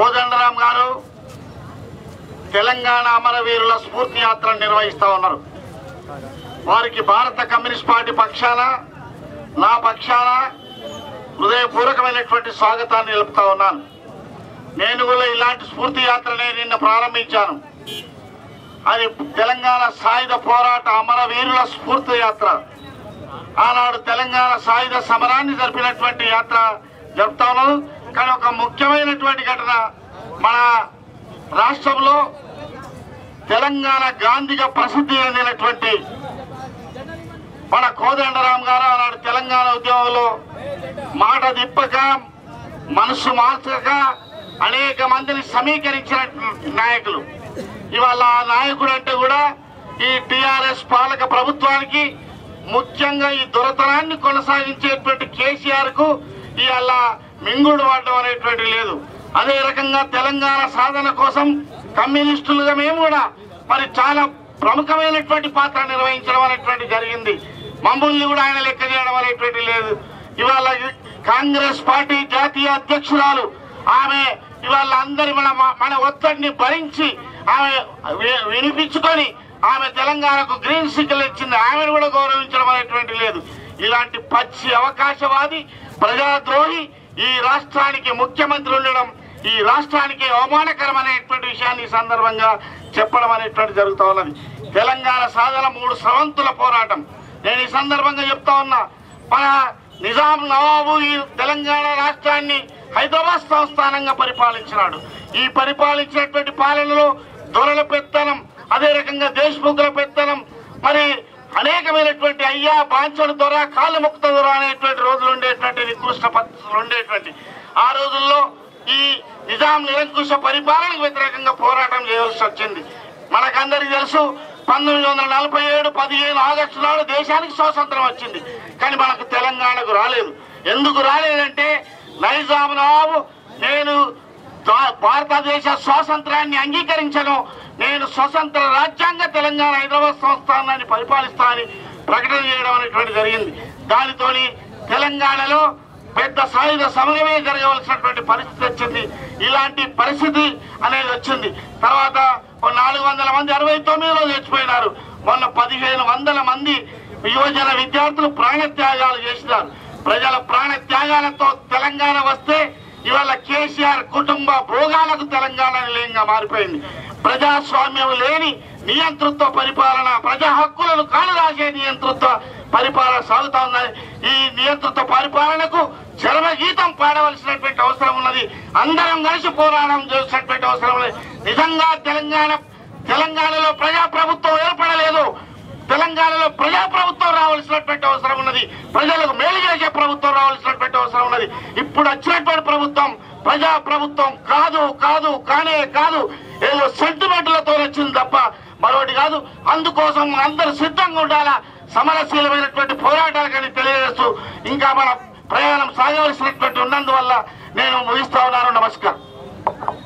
కోదండరాం గారు తెలంగాణ అమరవీరుల స్ఫూర్తి యాత్ర నిర్వహిస్తా ఉన్నారు. వారికి భారత కమ్యూనిస్ట్ పార్టీ పక్షాన నా పక్షాన హృదయపూర్వకమైనటువంటి స్వాగతాన్ని తెలుపుతా ఉన్నాను. నేను కూడా ఇలాంటి స్ఫూర్తి యాత్రనే నిన్న ప్రారంభించాను. అది తెలంగాణ సాయుధ పోరాట అమరవీరుల స్ఫూర్తి యాత్ర. ఆనాడు తెలంగాణ సాయుధ సమరాన్ని జరిపినటువంటి యాత్ర జరుపుతా ఉన్నాను. కానీ ఒక ముఖ్యమైనటువంటి ఘటన, మన రాష్ట్రంలో తెలంగాణ గాంధీగా ప్రసిద్ధి చెందినటువంటి మన కోదండరాం గారు ఆనాడు తెలంగాణ ఉద్యమంలో మాట దిప్పక మనసు మార్చక అనేక మందిని సమీకరించిన నాయకులు. ఇవాళ ఆ నాయకుడు అంటే కూడా ఈ టిఆర్ఎస్ పాలక ప్రభుత్వానికి, ముఖ్యంగా ఈ దొరతనాన్ని కొనసాగించేటువంటి కేసీఆర్ కు ఇవాళ మింగుడు పడడం అనేటువంటి లేదు. అదే రకంగా తెలంగాణ సాధన కోసం కమ్యూనిస్టులుగా మేము కూడా మరి చాలా ప్రముఖమైనటువంటి పాత్ర నిర్వహించడం అనేటువంటి జరిగింది. మమ్మల్ని కూడా ఆయన లెక్క చేయడం అనేటువంటి లేదు. ఇవాళ కాంగ్రెస్ పార్టీ జాతీయ అధ్యక్షురాలు ఆమె ఇవాళ అందరి మన ఒత్తిడిని భరించి ఆమె వినిపించుకొని ఆమె తెలంగాణకు గ్రీన్ సిగ్నల్ ఇచ్చింది. ఆమెను కూడా గౌరవించడం అనేటువంటి లేదు. ఇలాంటి పచ్చి అవకాశవాది, ప్రజాద్రోహి ఈ రాష్ట్రానికి ముఖ్యమంత్రి ఉండడం ఈ రాష్ట్రానికి అవమానకరమైనటువంటి విషయాన్ని ఈ సందర్భంగా చెప్పడం అనేటువంటి జరుగుతూ ఉన్నది. తెలంగాణ సాధన 3 స్రవంతుల పోరాటం. నేను ఈ సందర్భంగా చెప్తా ఉన్నా, మన నిజాం నవాబు ఈ తెలంగాణ రాష్ట్రాన్ని హైదరాబాద్ సంస్థానంగా పరిపాలించినాడు. ఈ పరిపాలించినటువంటి పాలనలో దొరల పెత్తనం, అదే రకంగా దేశముఖుల పెత్తనం, మరి అనేకమైనటువంటి అయ్యా బాంచడు దొర, కాళ్ళు ముక్త దొర అనేటువంటి రోజులు ఉండేటువంటి నికృష్ట పద్ధతులు ఉండేటువంటి ఆ రోజుల్లో ఈ నిజాం నిరంకుశ పరిపాలనకు వ్యతిరేకంగా పోరాటం చేయవలసి వచ్చింది. మనకందరికీ తెలుసు, 1947 15 ఆగస్టు నాడు దేశానికి స్వాతంత్రం వచ్చింది. కానీ మనకు తెలంగాణకు రాలేదు. ఎందుకు రాలేదంటే నైజాం నవాబు నేను భారతదేశ స్వాతంత్రాన్ని అంగీకరించను, నేను స్వతంత్ర రాజ్యాంగ తెలంగాణ హైదరాబాద్ సంస్థానాన్ని పరిపాలిస్తానని ప్రకటన చేయడం అనేటువంటి జరిగింది. దానితోని తెలంగాణలో పెద్ద సాయుధ సమరమే జరగవలసినటువంటి పరిస్థితి వచ్చింది. ఇలాంటి పరిస్థితి అనేది వచ్చింది. తర్వాత 400 మంది 69లో చచ్చిపోయినారు. మొన్న 1500 మంది యువజన విద్యార్థులు ప్రాణత్యాగాలు చేసినారు. ప్రజల ప్రాణత్యాగాలతో తెలంగాణ వస్తే ఇవాళ కేసీఆర్ కుటుంబ భోగాలకు తెలంగాణ నిలయంగా మారిపోయింది. ప్రజాస్వామ్యం లేని నియంతృత్వ పరిపాలన, ప్రజా హక్కులను కాలురాసే నియంతృత్వ పరిపాలన సాగుతా ఉన్నది. ఈ నియంతృత్వ పరిపాలనకు చరమగీతం పాడవలసినటువంటి అవసరం ఉన్నది. అందరం కలిసి పోరాటం చేసినటువంటి అవసరం ఉన్నది. నిజంగా తెలంగాణలో ప్రజాప్రభుత్వం ఏర్పడలేదు. తెలంగాణలో ప్రజాప్రభుత్వం రావాల్సినటువంటి అవసరం ఉన్నది. ప్రజలకు మేలు చేసే ప్రభుత్వం రావాల్సినటువంటి అవసరం ఉన్నది. ఇప్పుడు వచ్చినటువంటి ప్రభుత్వం ప్రజాప్రభుత్వం కానే కాదు, ఏదో సెంటిమెంట్లతో వచ్చింది తప్ప మరొకటి కాదు. అందుకోసం అందరూ సిద్ధంగా ఉండాలా, సమరశీలమైనటువంటి పోరాటాలకని తెలియజేస్తూ ఇంకా మన ప్రయాణం సాగవలసినటువంటి ఉన్నందువల్ల నేను ముగిస్తా ఉన్నాను. నమస్కారం.